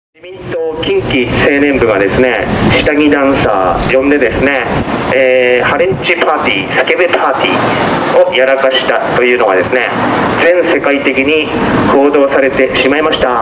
自民党近畿青年部がですね、下着ダンサー呼んでですね、ハレンチパーティー、スケベパーティーをやらかしたというのがですね、全世界的に報道されてしまいました。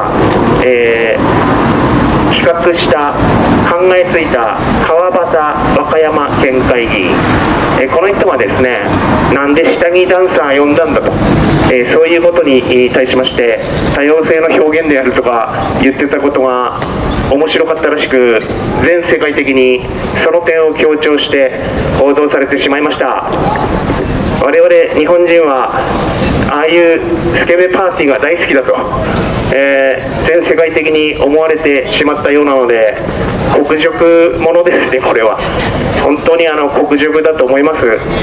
企画した考えついた川端和歌山県会議員、この人はですね、なんで下着ダンサー呼んだんだと、そういうことに対しまして多様性の表現であるとか言ってたことが面白かったらしく、全世界的にその点を強調して報道されてしまいました。我々日本人はああいうスケベパーティーが大好きだと、全世界的に思われてしまったようなので、国辱ものですね。これは本当に国辱だと思います。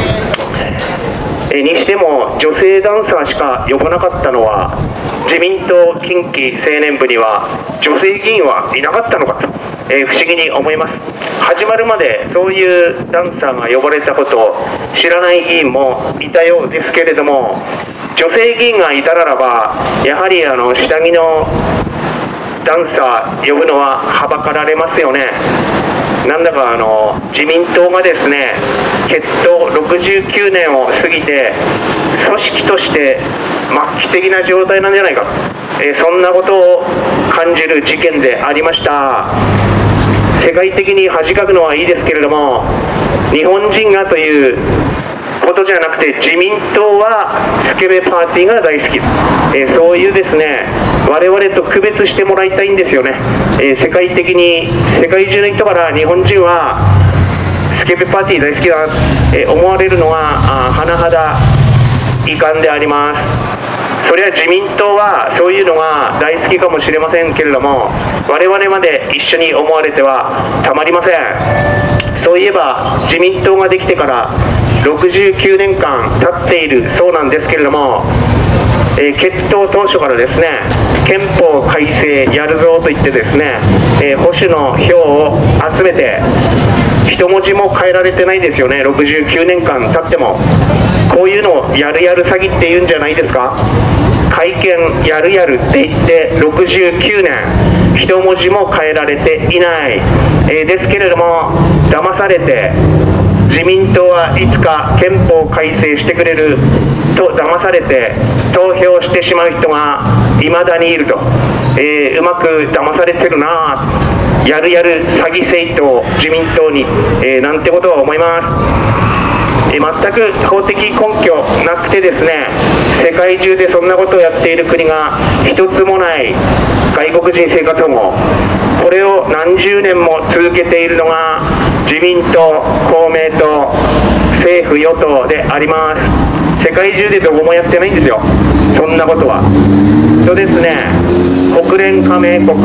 にしても女性ダンサーしか呼ばなかったのは、自民党近畿青年部には女性議員はいなかったのかと、不思議に思います。始まるまでそういうダンサーが呼ばれたことを知らない議員もいたようですけれども、女性議員がいたならばやはり下着のダンサー呼ぶのははばかられますよね。なんだか自民党がですね、結党69年を過ぎて組織として末期的な状態なんじゃないか、そんなことを感じる事件でありました。世界的に恥かくのはいいですけれども、日本人がということじゃなくて、自民党はスケベパーティーが大好き、そういうですね、我々と区別してもらいたいんですよね。世界的に世界中の人から日本人はスケベパーティー大好きだな、思われるのは甚だ遺憾であります。それは自民党はそういうのが大好きかもしれませんけれども、我々まで一緒に思われてはたまりません。そういえば自民党ができてから69年間経っているそうなんですけれども、結党当初からですね、憲法改正やるぞと言ってですね、保守の票を集めて一文字も変えられてないですよね。69年間経っても。こういうのをやるやる詐欺って言うんじゃないですか。改憲やるやるって言って69年一文字も変えられていない、ですけれども、騙されて自民党はいつか憲法改正してくれると騙されて投票してしまう人がいまだにいると、うまく騙されてるな、やるやる詐欺政党自民党に、なんてことは思います。全く法的根拠なくてですね、世界中でそんなことをやっている国が一つもない外国人生活保護、これを何十年も続けているのが自民党、公明党、政府与党であります。世界中でどこもやってないんですよ、そんなことは。とですね、国連加盟国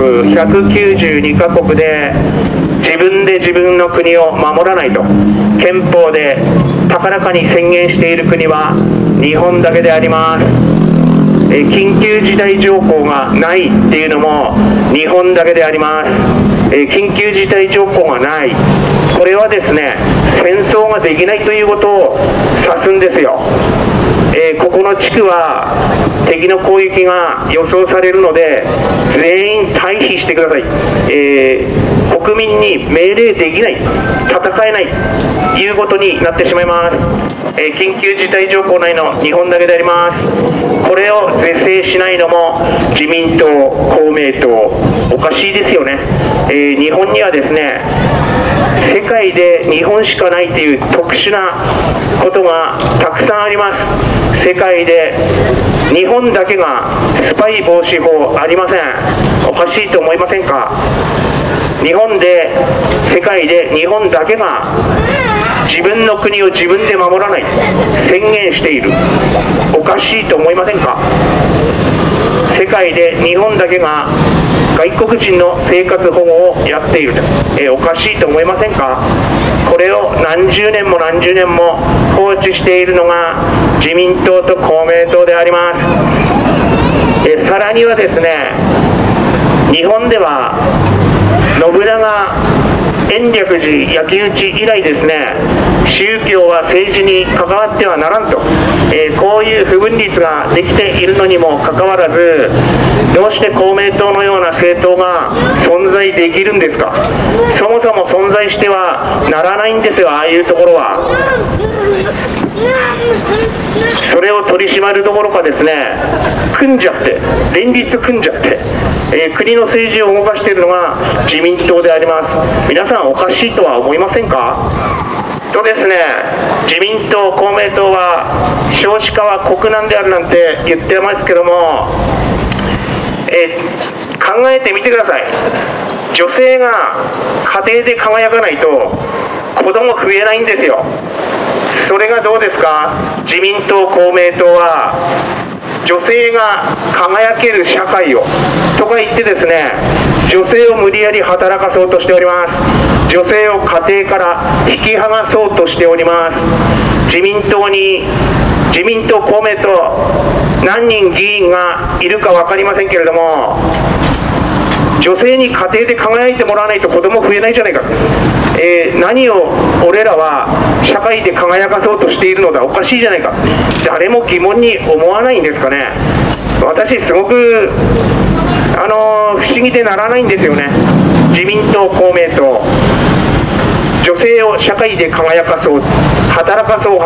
192カ国で自分で自分の国を守らないと憲法で高らかに宣言している国は日本だけであります。緊急事態条項がないっていうのも日本だけであります。緊急事態条項がない、これはですね、戦争ができないということを指すんですよ。ここの地区は敵の攻撃が予想されるので全員退避してください、国民に命令できない、戦えないということになってしまいます。緊急事態条項内の日本だけであります。これを是正しないのも自民党、公明党、おかしいですよね。日本にはですね、世界で日本しかないという特殊なことがたくさんあります。世界で日本だけがスパイ防止法ありません。おかしいと思いませんか。日本で、世界で日本だけが自分の国を自分で守らない宣言している。おかしいと思いませんか。世界で日本だけが外国人の生活保護をやっていると、おかしいと思いませんか。これを何十年も何十年も放置しているのが自民党と公明党であります。さらにはですね、日本では信長延暦寺焼き討ち以来ですね、 宗教は政治に関わってはならんと、こういう不分率ができているのにもかかわらず、どうして公明党のような政党が存在できるんですか。そもそも存在してはならないんですよ、ああいうところは。それを取り締まるどころかですね、組んじゃって、連立組んじゃって、国の政治を動かしているのが自民党であります。皆さんおかしいとは思いませんか。とですね、自民党、公明党は少子化は国難であるなんて言ってますけども、考えてみてください。女性が家庭で輝かないと子供増えないんですよ。それがどうですか。自民党、公明党は女性が輝ける社会をとか言ってですね、女性を無理やり働かそうとしております。女性を家庭から引き剥がそうとしております。自民党、公明党、何人議員がいるか分かりませんけれども、女性に家庭で輝いてもらわないと子供増えないじゃないか、何を俺らは社会で輝かそうとしているのだ、おかしいじゃないか、誰も疑問に思わないんですかね。私すごく不思議でならないんですよね。自民党、公明党、女性を社会で輝かそう、働かそう、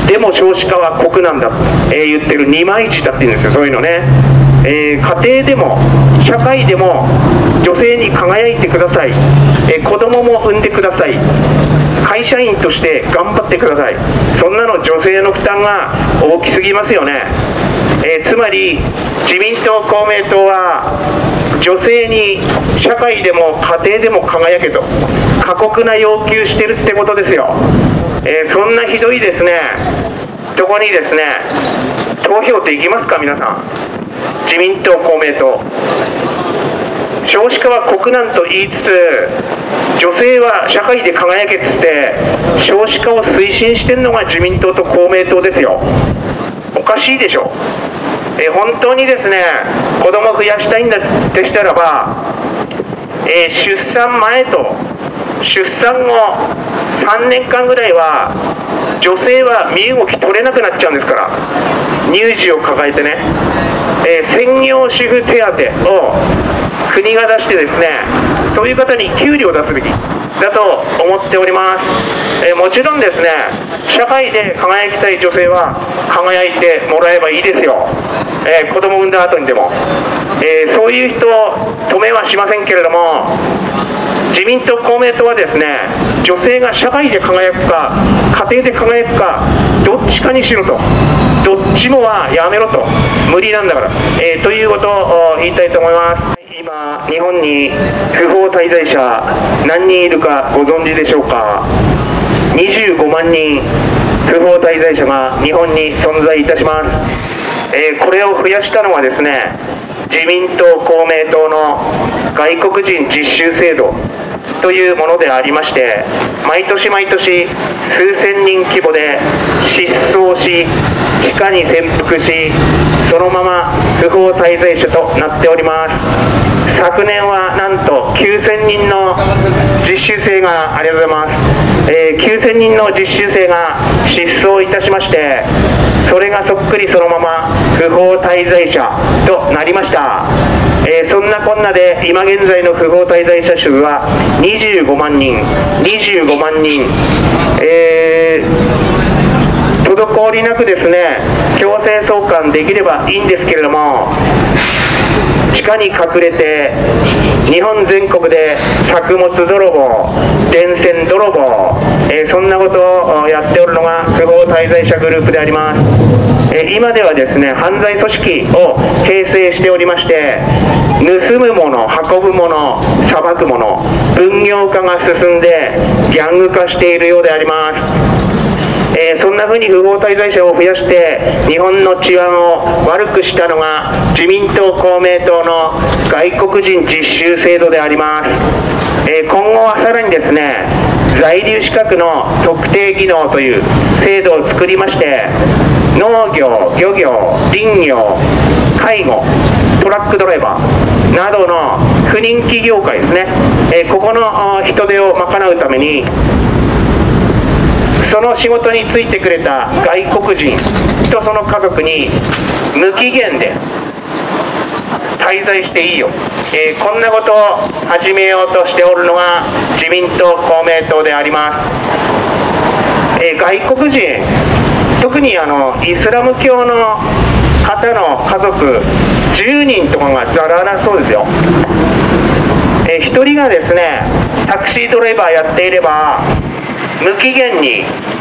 でも少子化は国難だ、言ってる二枚舌って言うんですよ、そういうのね。家庭でも社会でも女性に輝いてください、子供も産んでください、会社員として頑張ってください。そんなの女性の負担が大きすぎますよね。つまり自民党、公明党は女性に社会でも家庭でも輝けと過酷な要求してるってことですよ。そんなひどいですねとこにですね、投票できますか皆さん。自民党、公明党、少子化は国難と言いつつ、女性は社会で輝けっつって少子化を推進してるのが自民党と公明党ですよ。おかしいでしょ。本当にですね、子供を増やしたいんだってしたらば、出産前と出産後3年間ぐらいは女性は身動き取れなくなっちゃうんですから、乳児を抱えてね、専業主婦手当を国が出してですね、そういう方に給料を出すべきだと思っております。もちろんですね、社会で輝きたい女性は輝いてもらえばいいですよ。子供を産んだ後にでも、そういう人を止めはしませんけれども、自民党、公明党はですね、女性が社会で輝くか家庭で輝くかどっちかにしろと、どっちもはやめろと、無理なんだから、ということを言いたいと思います。今日本に不法滞在者何人いるかご存知でしょうか。25万人不法滞在者が日本に存在いたします。これを増やしたのはですね、自民党、公明党の外国人実習制度というものでありまして、毎年毎年数千人規模で失踪し、地下に潜伏し、そのまま不法滞在者となっております。昨年はなんと9000人の実習生が、ありがとうございます、9000人の実習生が失踪いたしまして、それがそっくりそのまま不法滞在者となりました。そんなこんなで今現在の不法滞在者数は25万人、滞りなくですね、強制送還できればいいんですけれども、地下に隠れて日本全国で作物泥棒、電線泥棒、そんなことをやっておるのが不法滞在者グループであります。今ではですね、犯罪組織を形成しておりまして、盗むもの、運ぶもの、裁くもの、分業化が進んでギャング化しているようであります。そんなふうに不法滞在者を増やして日本の治安を悪くしたのが自民党、公明党の外国人実習制度であります。今後はさらにですね、在留資格の特定技能という制度を作りまして、農業、漁業、林業、介護、トラックドライバーなどの不人気業界ですね、ここの人手を賄うためにその仕事に就いてくれた外国人とその家族に無期限で滞在していいよ、こんなことを始めようとしておるのが自民党公明党であります。外国人、特にイスラム教の方の家族10人とかがざらなそうですよ。1人がですねタクシードライバーやっていれば無期限に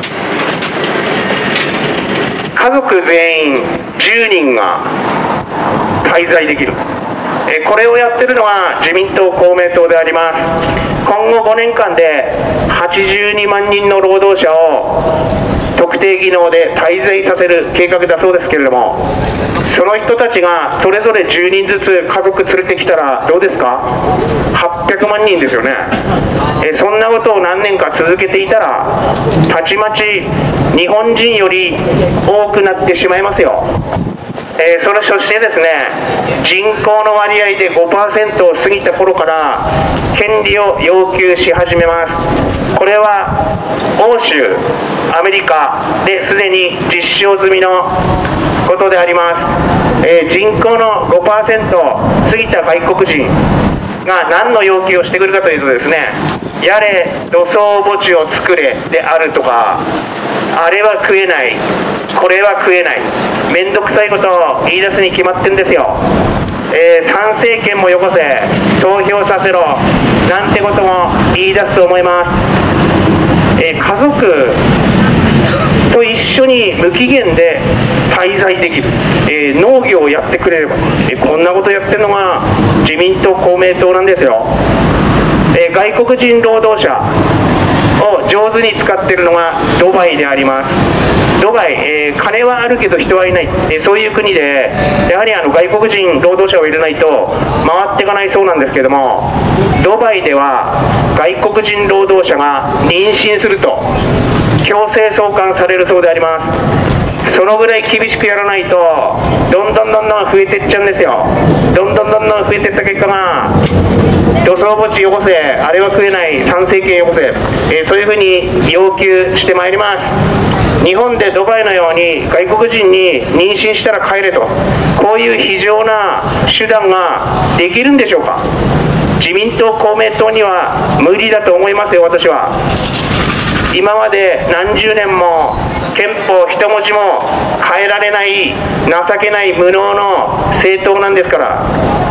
家族全員10人が滞在できる。これをやってるのは自民党公明党であります。今後5年間で82万人の労働者を特定技能で滞在させる計画だそうですけれども、その人たちがそれぞれ10人ずつ家族連れてきたらどうですか。800万人ですよね。そんなことを何年か続けていたらたちまち日本人より多くなってしまいますよ。そしてですね、人口の割合で 5% を過ぎた頃から権利を要求し始めます。これは欧州、アメリカですでに実証済みのことであります。人口の 5% 過ぎた外国人が何の要求をしてくるかというとですね、やれ土葬墓地を作れであるとか、あれは食えない、これは食えない、めんどくさいことを言い出すに決まってんですよ。参政権もよこせ、投票させろなんてことも言い出すと思います。家族と一緒に無期限で滞在できる、農業をやってくれれば、こんなことやってるのが自民党公明党なんですよ。外国人労働者を上手に使っているのがドバイであります。ドバイ、金はあるけど人はいない、そういう国でやはり外国人労働者を入れないと回っていかないそうなんですけれども、ドバイでは外国人労働者が妊娠すると強制送還されるそうであります。そのぐらい厳しくやらないとどんどん増えていっちゃうんですよ。どんどん増えていった結果が土葬墓地よこせ、あれは食えない、参政権よこせ、そういうふうに要求してまいります。日本でドバイのように外国人に妊娠したら帰れと、こういう非常な手段ができるんでしょうか。自民党公明党には無理だと思いますよ、私は。今まで何十年も憲法一文字も変えられない情けない無能の政党なんですから、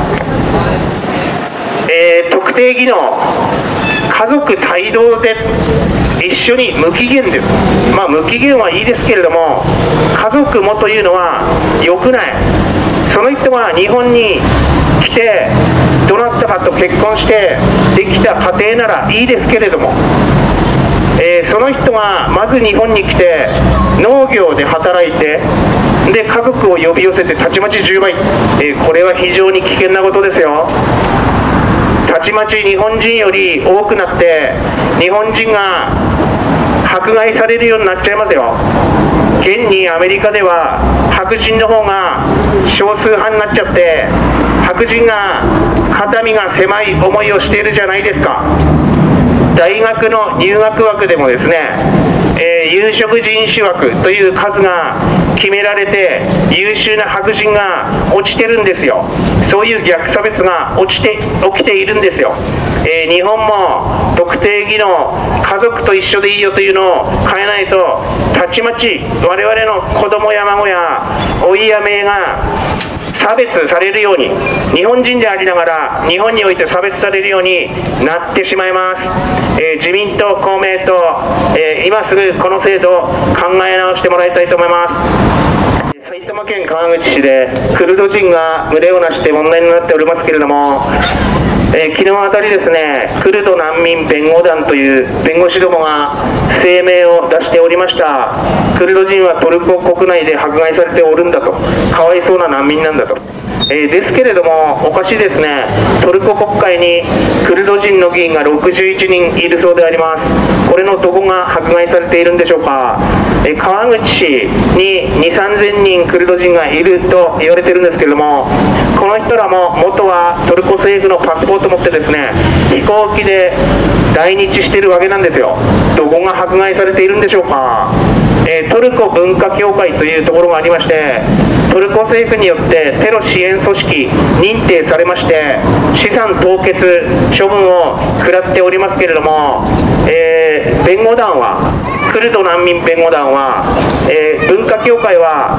特定技能家族帯同で一緒に無期限で、無期限はいいですけれども、家族もというのは良くない。その人が日本に来てどなたかと結婚してできた家庭ならいいですけれども、その人がまず日本に来て農業で働いて、で家族を呼び寄せてたちまち10倍、これは非常に危険なことですよ。たちまち日本人より多くなって日本人が迫害されるようになっちゃいますよ。現にアメリカでは白人の方が少数派になっちゃって、白人が肩身が狭い思いをしているじゃないですか。大学の入学枠でもですね、有色人種枠という数が決められて優秀な白人が落ちてるんですよ。そういう逆差別が起きているんですよ。日本も特定技能家族と一緒でいいよというのを変えないと、たちまち我々の子供や孫やおいやめが差別されるように、日本人でありながら日本において差別されるようになってしまいます。自民党公明党、今すぐこの制度を考え直してもらいたいと思います。埼玉県川口市でクルド人が群れをなして問題になっておりますけれども、昨日あたりですね、クルド難民弁護団という弁護士どもが声明を出しておりました。クルド人はトルコ国内で迫害されておるんだと、かわいそうな難民なんだと。ですけれどもおかしいですね。トルコ国会にクルド人の議員が61人いるそうであります。これのどこが迫害されているんでしょうか。川口市に2、3000人人クルド人がいると言われてるんですけれども、この人らも元はトルコ政府のパスポートを持ってですね、飛行機で来日しているわけなんですよ。どこが迫害されているんでしょうか。トルコ文化協会というところがありまして、トルコ政府によってテロ支援組織認定されまして、資産凍結処分を食らっておりますけれども、弁護団は、クルド難民弁護団は、文化協会は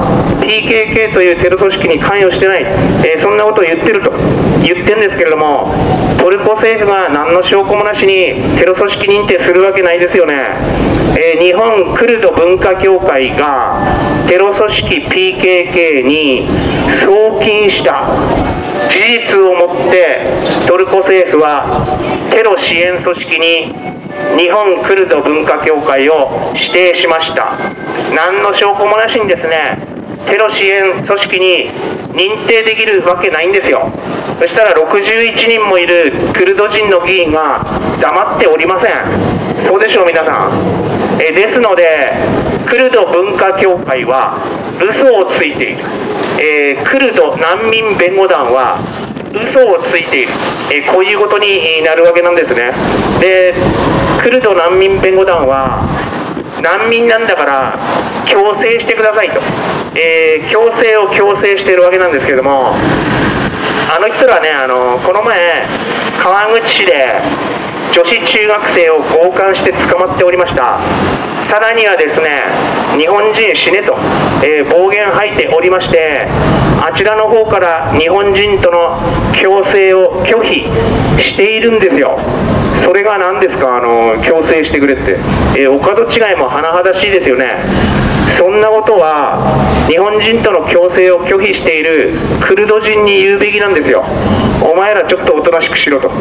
PKK というテロ組織に関与してない、そんなことを言ってるんですけれども、トルコ政府が何の証拠もなしにテロ組織認定するわけないですよね。日本クルド文化協会がテロ組織 PKK に送金した事実をもってトルコ政府はテロ支援組織に日本クルド文化協会を指定しました。何の証拠もなしにですね、テロ支援組織に認定できるわけないんですよ。そしたら61人もいるクルド人の議員が黙っておりません。そうでしょう皆さん。ですのでクルド文化協会は嘘をついている、クルド難民弁護団は嘘をついている、こういうことになるわけなんですね。で、クルド難民弁護団は難民なんだから強制してくださいと、強制を強制しているわけなんですけれども、あの人らね、この前川口市で女子中学生を強姦して捕まっておりました。さらにはですね、日本人死ねと、暴言吐いておりまして、あちらの方から日本人との共生を拒否しているんですよ。それが何ですか、共生してくれって、お門違いも甚だしいですよね。そんなことは日本人との共生を拒否しているクルド人に言うべきなんですよ。お前らちょっとおとなしくしろと。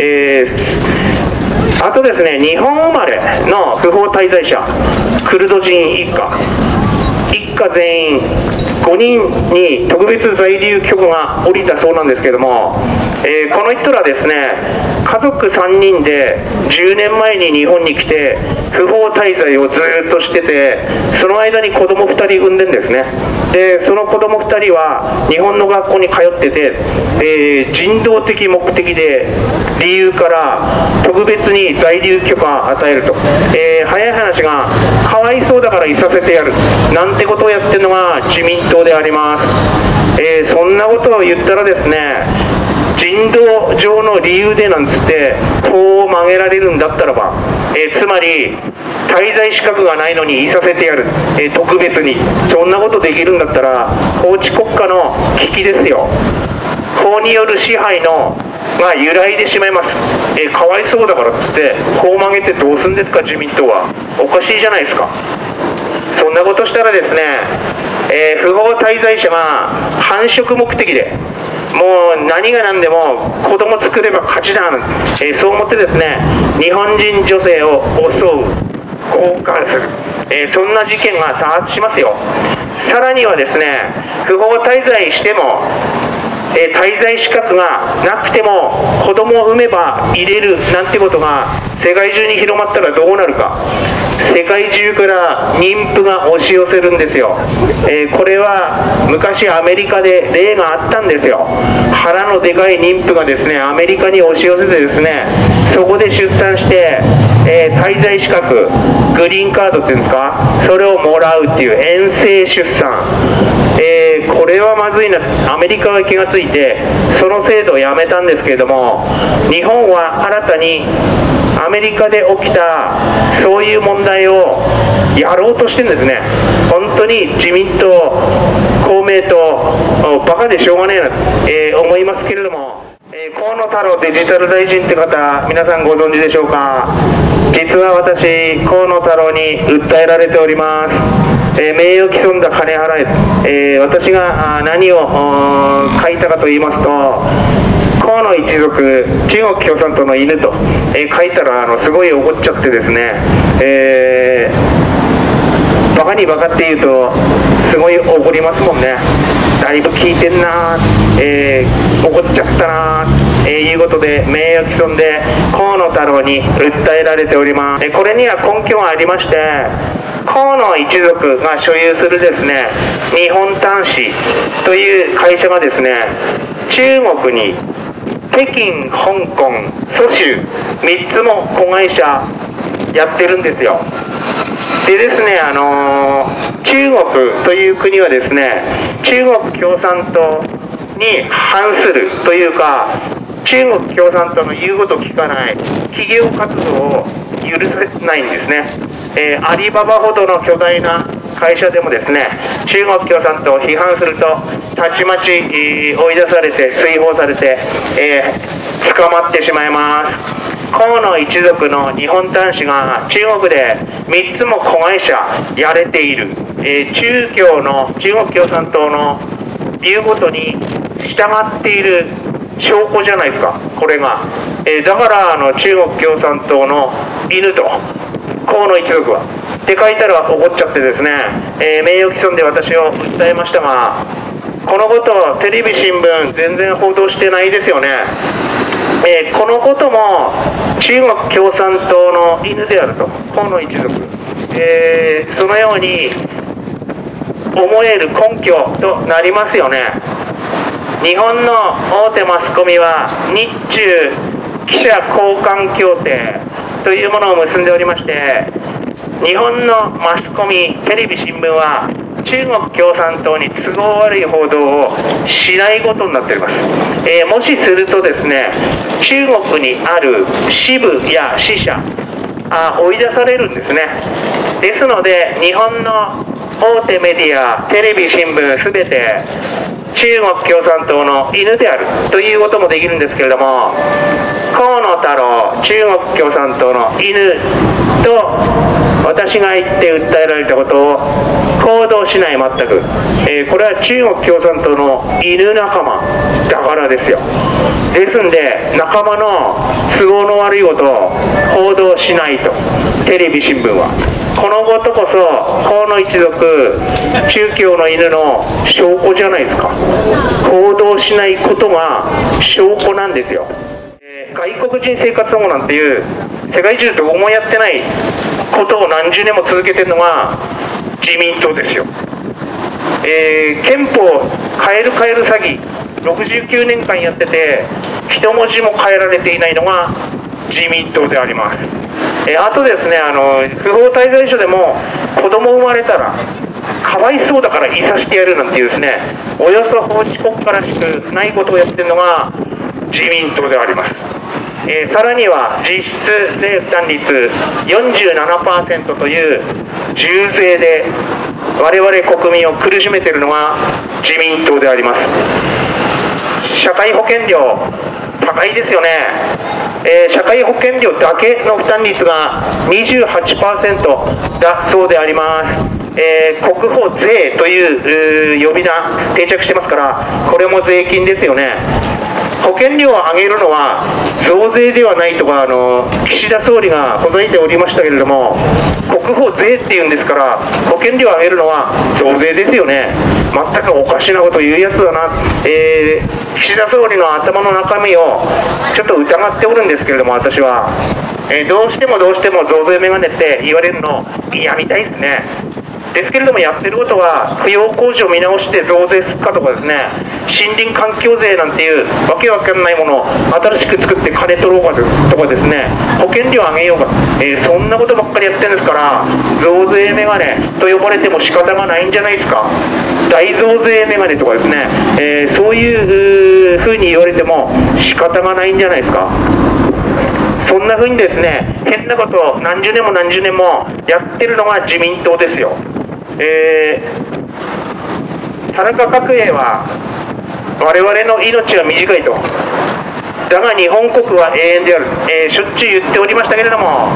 あとですね、日本生まれの不法滞在者クルド人一家全員5人に特別在留許可が下りたそうなんですけれども、この人らですね、家族3人で10年前に日本に来て不法滞在をずっとしてて、その間に子供2人産んでんですね。でその子供2人は日本の学校に通ってて、人道的目的で理由から特別に在留許可を与えると、早い話がかわいそうだからいさせてやるなんてことをやってるのが自民党であります。そんなことを言ったらですね、人道上の理由でなんつって法を曲げられるんだったらば、つまり滞在資格がないのにいさせてやる、特別にそんなことできるんだったら法治国家の危機ですよ。法による支配のが揺らいでしまいます。かわいそうだからっつって法を曲げてどうすんですか、自民党は。おかしいじゃないですか。そんなことしたらですね、不法滞在者が繁殖目的でもう何が何でも子供作れば勝ちだ、そう思ってですね、日本人女性を襲う、強姦する、そんな事件が多発しますよ。さらにはですね、不法滞在しても滞在資格がなくても子供を産めば入れるなんてことが世界中に広まったらどうなるか。世界中から妊婦が押し寄せるんですよ。これは昔アメリカで例があったんですよ。腹のでかい妊婦がですね、アメリカに押し寄せてですね、そこで出産して、滞在資格、グリーンカードっていうんですか、それをもらうっていう遠征出産、これはまずいな、アメリカが気がついてその制度をやめたんですけれども、日本は新たにアメリカで起きたそういう問題をやろうとしてるんですね。本当に自民党、公明党、バカでしょうがねえな、思いますけれども、河野太郎デジタル大臣って方、皆さんご存知でしょうか。実は私、河野太郎に訴えられております。名誉毀損だ、金払え。私が何を書いたかと言いますと、河野一族、中国共産党の犬と、書いたらすごい怒っちゃってですね、バカにバカって言うとすごい怒りますもんね。だいぶ聞いてんな、怒っちゃったな、いうことで名誉毀損で河野太郎に訴えられております。これには根拠がありまして、 河野一族が所有するですね、日本端子という会社がですね、中国に北京、香港、蘇州3つも子会社やってるんですよ。でですね、中国という国はですね、中国共産党に反するというか、中国共産党の言うことを聞かない企業活動を許せないんですね。アリババほどの巨大な会社でもですね、中国共産党を批判するとたちまち、追い出されて追放されて、捕まってしまいます。河野一族の日本端子が中国で3つも子会社やれている、中国共産党の言うことに従っている証拠じゃないですか、これが。だから中国共産党の犬と河野一族はって書いたら怒っちゃってですね、名誉毀損で私を訴えましたが、このことをテレビ新聞全然報道してないですよね。このことも中国共産党の犬であると、河野一族、そのように思える根拠となりますよね。日本の大手マスコミは日中記者交換協定というものを結んでおりまして、日本のマスコミ、テレビ新聞は中国共産党に都合悪い報道をしないことになっております。もしするとですね、中国にある支部や支社追い出されるんですね。ですので日本の大手メディア、テレビ新聞すべて中国共産党の犬であるということもできるんですけれども、河野太郎中国共産党の犬と私が言って訴えられたことを行動しない、全く、これは中国共産党の犬仲間だからですよ。ですんで仲間の都合の悪いことを報道しないと、テレビ新聞はこのことこそ河野一族中共の犬の証拠じゃないですか。報道しないことが証拠なんですよ。外国人生活保護なんていう世界中どこもやってないことを何十年も続けてるのが自民党ですよ。憲法変える詐欺69年間やってて一文字も変えられていないのが自民党であります。あとですね、不法滞在所でも子供生まれたらかわいそうだからいさしてやるなんていうですね、およそ法治国家らしくないことをやってるのが自民党であります。さらには実質税負担率 47% という重税で我々国民を苦しめているのが自民党であります。社会保険料高いですよね。社会保険料だけの負担率が 28% だそうであります。国保税という呼び名定着してますから、これも税金ですよね。保険料を上げるのは増税ではないとか岸田総理がほざいておりましたけれども、国保税っていうんですから保険料を上げるのは増税ですよね。全くおかしなこと言うやつだな、岸田総理の頭の中身をちょっと疑っておるんですけれども、私は、どうしても増税メガネって言われるの嫌みたいですね。ですけれどもやってることは扶養控除を見直して増税するかとかですね、森林環境税なんていうわけわかんないものを新しく作って金取ろうかとかですね、保険料上げようか、そんなことばっかりやってるんですから、増税メガネと呼ばれても仕方がないんじゃないですか。大増税メガネとかですね、そういうふうに言われても仕方がないんじゃないですか。そんな風にですね、変なことを何十年もやってるのが自民党ですよ。田中角栄は我々の命は短いと、だが日本国は永遠である、しょっちゅう言っておりましたけれども、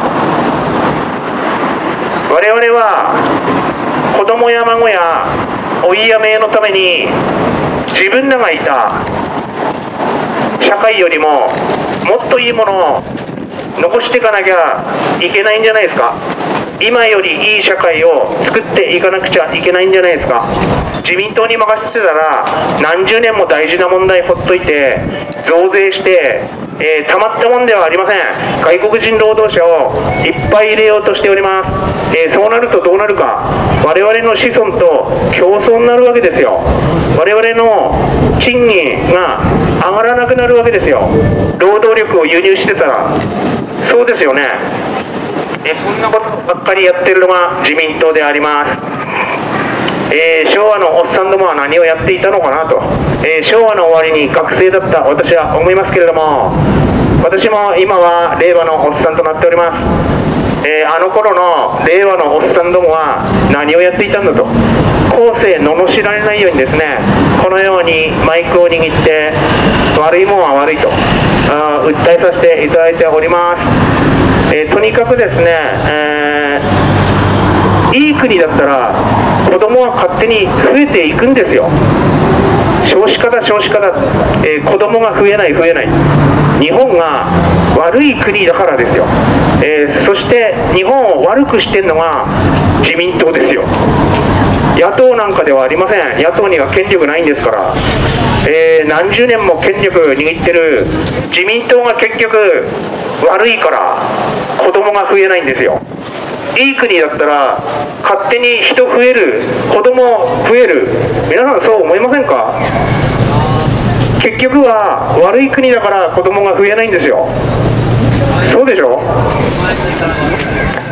我々は子供や孫やおいやめのために自分らがいた社会よりももっといいものを残していかなきゃいけないんじゃないですか。今よりいい社会を作っていかなくちゃいけないんじゃないですか。自民党に任せてたら何十年も大事な問題ほっといて増税して、 たまったもんではありません。外国人労働者をいっぱい入れようとしております。そうなるとどうなるか、我々の子孫と競争になるわけですよ。我々の賃金が上がらなくなるわけですよ。労働力を輸入してたら。そうですよね。そんなことばっかりやってるのが自民党であります。昭和のおっさんどもは何をやっていたのかなと、昭和の終わりに学生だった私は思いますけれども、私も今は令和のおっさんとなっております。あの頃の令和のおっさんどもは何をやっていたんだと、後世罵られないようにですね、このようにマイクを握って悪いもんは悪いと訴えさせていただいております。とにかくですね、いい国だったら子供は勝手に増えていくんですよ。少子化だ少子化だ、子供が増えない増えない、日本が悪い国だからですよ。そして日本を悪くしてるのが自民党ですよ。野党なんかではありません。野党には権力ないんですから、何十年も権力握ってる自民党が結局悪いから子供が増えないんですよ。いい国だったら勝手に人増える、子供増える、皆さんそう思いませんか？結局は悪い国だから子供が増えないんですよ。そうでしょ？